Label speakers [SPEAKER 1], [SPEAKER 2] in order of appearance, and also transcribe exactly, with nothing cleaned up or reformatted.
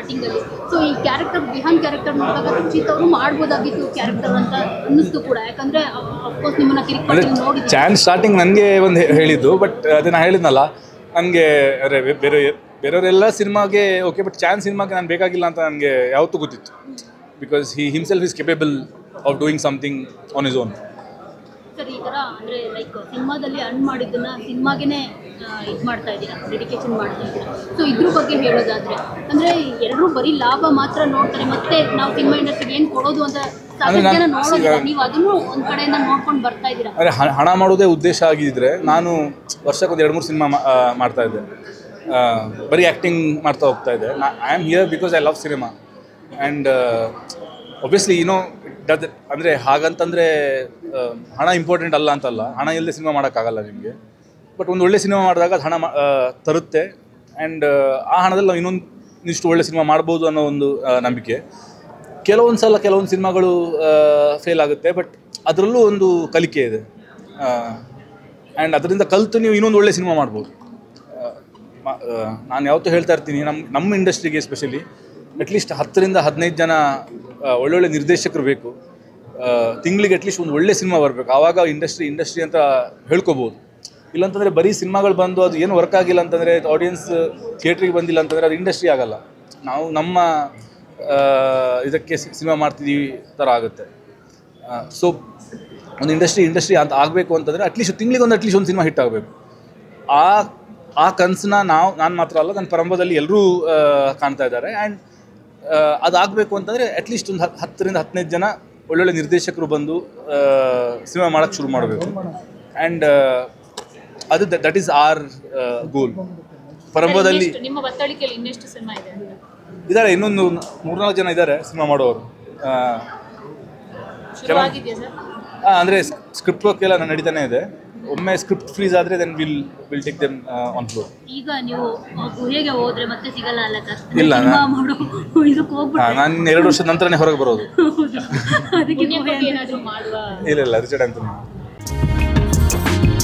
[SPEAKER 1] ಸ್ಟಾರ್ಟಿಂಗಲ್ಲಿ. ಸೊ ಈ character Bihan character ನೋಡಿದಾಗ ರಕ್ಷಿತ್ ಅವರು ಮಾಡ್ಬೋದಾಗಿತ್ತು ಕ್ಯಾರೆಕ್ಟರ್ ಅಂತ ಅನ್ನಿಸ್ತು ಕೂಡ, ಯಾಕಂದರೆ ಅಫ್ಕೋರ್ಸ್ ನಿಮ್ಮನ್ನು ಕಿರಿಕ್ ನೋಡಿ
[SPEAKER 2] ಚಾನ್ಸ್ ಸ್ಟಾರ್ಟಿಂಗ್ ನನಗೆ ಒಂದು ಹೇಳಿದ್ದು, ಬಟ್ ಅದೇ ನಾನು ಹೇಳಿದ್ನಲ್ಲ ನನಗೆ ಅರೆ ಬೇರೆ ಬೇರೆಯವರೆಲ್ಲ ಸಿನಿಮಾಗೆ ಓಕೆ, ಬಟ್ ಚಾನ್ಸ್ ಸಿನಿಮಾಗೆ ನಾನು ಬೇಕಾಗಿಲ್ಲ ಅಂತ ನನಗೆ ಯಾವತ್ತೂ ಗೊತ್ತಿತ್ತು. Because he himself is capable of doing something on his own.
[SPEAKER 1] Sir ಈ ಥರ ಅಂದರೆ ಲೈಕ್ ಸಿನಿಮಾದಲ್ಲಿ ಅರ್ನ್ ಮಾಡಿದ್ದನ್ನು ಸಿನಿಮಾಗೇ ಇದು ಮಾಡ್ತಾ ಇದ್ದೀರಾ, ಡೆಡಿಕೇಶನ್ ಮಾಡ್ತಾ ಇದ್ದೀರಾ. ಸೊ ಇದ್ರ ಬಗ್ಗೆ ಹೇಳೋದಾದರೆ ಅಂದರೆ ಎಲ್ಲರೂ ಬರೀ ಲಾಭ ಮಾತ್ರ ನೋಡ್ತಾರೆ, ಮತ್ತೆ ನಾವು ಸಿನಿಮಾ ಇಂಡಸ್ಟ್ರಿಗೆ ಏನು ಕೊಡೋದು ಅಂತ ಸಾಕಷ್ಟು ಜನ ನೋಡೋದಿಲ್ಲ. ನೀವು ಅದನ್ನು ಒಂದು ಕಡೆಯಿಂದ ನೋಡ್ಕೊಂಡು ಬರ್ತಾ ಇದ್ದೀರಾ.
[SPEAKER 2] ಅಂದರೆ ಹಣ ಮಾಡೋದೇ ಉದ್ದೇಶ ಆಗಿದ್ದರೆ ನಾನು ವರ್ಷಕ್ಕೆ ಒಂದು ಎರಡು ಮೂರು ಸಿನಿಮಾ ಮಾಡ್ತಾ ಇದ್ದೆ, ಬರೀ ಆ್ಯಕ್ಟಿಂಗ್ ಮಾಡ್ತಾ ಹೋಗ್ತಾ ಇದ್ದೆ. ನಾ I am here because I love cinema and obviously you know ಡದ್ ಅಂದರೆ ಹಾಗಂತಂದರೆ ಹಣ ಇಂಪಾರ್ಟೆಂಟ್ ಅಲ್ಲ ಅಂತಲ್ಲ, ಹಣ ಇಲ್ಲದೆ ಸಿನಿಮಾ ಮಾಡೋಕ್ಕಾಗಲ್ಲ ನಿಮಗೆ. ಬಟ್ ಒಂದು ಒಳ್ಳೆ ಸಿನಿಮಾ ಮಾಡಿದಾಗ ಅದು ಹಣ ತರುತ್ತೆ ಆ್ಯಂಡ್ ಆ ಹಣದಲ್ಲಿ ನಾವು ಇನ್ನೊಂದು ಇಷ್ಟು ಒಳ್ಳೆ ಸಿನಿಮಾ ಮಾಡ್ಬೋದು ಅನ್ನೋ ಒಂದು ನಂಬಿಕೆ. ಕೆಲವೊಂದು ಸಲ ಕೆಲವೊಂದು ಸಿನಿಮಾಗಳು ಫೇಲ್ ಆಗುತ್ತೆ, ಬಟ್ ಅದರಲ್ಲೂ ಒಂದು ಕಲಿಕೆ ಇದೆ ಆ್ಯಂಡ್ ಅದರಿಂದ ಕಲಿತು ನೀವು ಇನ್ನೊಂದು ಒಳ್ಳೆ ಸಿನಿಮಾ ಮಾಡ್ಬೋದು. ನಾನು ಯಾವತ್ತೂ ಹೇಳ್ತಾ ಇರ್ತೀನಿ, ನಮ್ಮ ನಮ್ಮ ಇಂಡಸ್ಟ್ರಿಗೆ ಎಸ್ಪೆಷಲಿ ಅಟ್ಲೀಸ್ಟ್ ಹತ್ತರಿಂದ ಹದಿನೈದು ಜನ ಒಳ್ಳೊಳ್ಳೆ ನಿರ್ದೇಶಕರು ಬೇಕು. ತಿಂಗಳಿಗೆ ಅಟ್ಲೀಸ್ಟ್ ಒಂದು ಒಳ್ಳೆ ಸಿನಿಮಾ ಬರಬೇಕು, ಆವಾಗ ಇಂಡಸ್ಟ್ರಿ ಇಂಡಸ್ಟ್ರಿ ಅಂತ ಹೇಳ್ಕೊಬೋದು. ಇಲ್ಲಾಂತಂದರೆ ಬರೀ ಸಿನಿಮಾಗಳು ಬಂದು ಅದು ಏನು ವರ್ಕ್ ಆಗಿಲ್ಲ ಅಂತಂದರೆ, ಆಡಿಯನ್ಸ್ ಥಿಯೇಟ್ರಿಗೆ ಬಂದಿಲ್ಲ ಅಂತಂದರೆ ಅದು ಇಂಡಸ್ಟ್ರಿ ಆಗಲ್ಲ. ನಾವು ನಮ್ಮ ಇದಕ್ಕೆ ಸಿನಿಮಾ ಮಾಡ್ತಿದ್ದೀವಿ ಥರ ಆಗುತ್ತೆ. ಸೊ ಒಂದು ಇಂಡಸ್ಟ್ರಿ ಇಂಡಸ್ಟ್ರಿ ಅಂತ ಆಗಬೇಕು ಅಂತಂದರೆ ಅಟ್ಲೀಸ್ಟ್ ತಿಂಗಳಿಗೆ ಒಂದು ಅಟ್ಲೀಸ್ಟ್ ಒಂದು ಸಿನಿಮಾ ಹಿಟ್ ಆಗಬೇಕು. ಆ ಆ ಕನಸನ್ನ ನಾವು ನಾನು ಮಾತ್ರ ಅಲ್ಲ, ನನ್ನ ಪರಂಬದಲ್ಲಿ ಎಲ್ಲರೂ ಕಾಣ್ತಾ ಇದ್ದಾರೆ. ಆ್ಯಂಡ್ ಅದಾಗಬೇಕು ಅಂತಂದರೆ ಅಟ್ಲೀಸ್ಟ್ ಒಂದು ಹತ್ತು ಹತ್ತರಿಂದ ಹದಿನೈದು ಜನ ಒಳ್ಳೊಳ್ಳೆ ನಿರ್ದೇಶಕರು ಬಂದು ಸಿನಿಮಾ ಮಾಡೋಕ್ಕೆ ಶುರು ಮಾಡಬೇಕು. ಆ್ಯಂಡ್ ಅದು ದಟ್ ಈಸ್ ಆರ್ ಗೋಲ್. ಪರಂಬದಲ್ಲಿ
[SPEAKER 1] ನಿಮ್ಮ ಬತ್ತಳಿಕೆಯಲ್ಲಿ ಇನ್ನೆಷ್ಟು ಸಿನಿಮಾ ಇದೆ?
[SPEAKER 2] ಇದ್ದಾರೆ, ಇನ್ನೊಂದು ಮೂರ್ನಾಲ್ಕು ಜನ ಇದ್ದಾರೆ ಸಿನಿಮಾ ಮಾಡೋರು. ಅಂದರೆ ಸ್ಕ್ರಿಪ್ಟ್ ವರ್ಕ್ ಎಲ್ಲ ನಡೀತಾನೆ ಇದೆ. ಒಮ್ಮೆ ಸ್ಕ್ರಿಪ್ಟ್ ಫ್ರೀಸ್ ಆದರೆ then will will take them on floor.
[SPEAKER 1] ಈಗ ನೀವು ಗುಹೆಗೆ ಹೋದ್ರೆ ಮತ್ತೆ ಸಿಗಲ್ಲ ಅಲ್ಲ?
[SPEAKER 2] ಇಲ್ಲ,
[SPEAKER 1] ಇದಕ್ಕೆ
[SPEAKER 2] ನಾನು ಎರಡು ವರ್ಷದ ನಂತರನೇ ಹೊರಗೆ ಬರೋದು.
[SPEAKER 1] ಅದಕ್ಕೆ ಏನಾದರೂ ಮಾಡುವ
[SPEAKER 2] ಇಲ್ಲ ಇಲ್ಲ ರಿಚರ್ಡ್ ಅಂತ